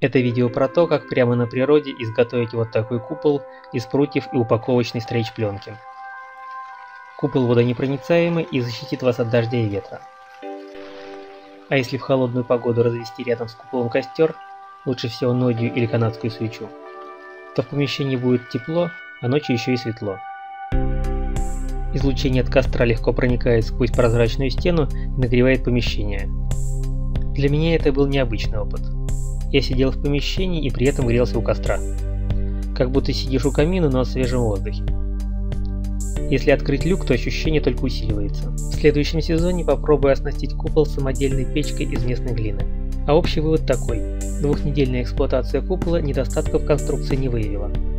Это видео про то, как прямо на природе изготовить вот такой купол из прутьев и упаковочной стрейч-пленки. Купол водонепроницаемый и защитит вас от дождя и ветра. А если в холодную погоду развести рядом с куполом костер, лучше всего нодью или канадскую свечу, то в помещении будет тепло, а ночью еще и светло. Излучение от костра легко проникает сквозь прозрачную стену и нагревает помещение. Для меня это был необычный опыт. Я сидел в помещении и при этом грелся у костра. Как будто сидишь у камина, но на свежем воздухе. Если открыть люк, то ощущение только усиливается. В следующем сезоне попробую оснастить купол самодельной печкой из местной глины. А общий вывод такой: двухнедельная эксплуатация купола недостатков конструкции не выявила.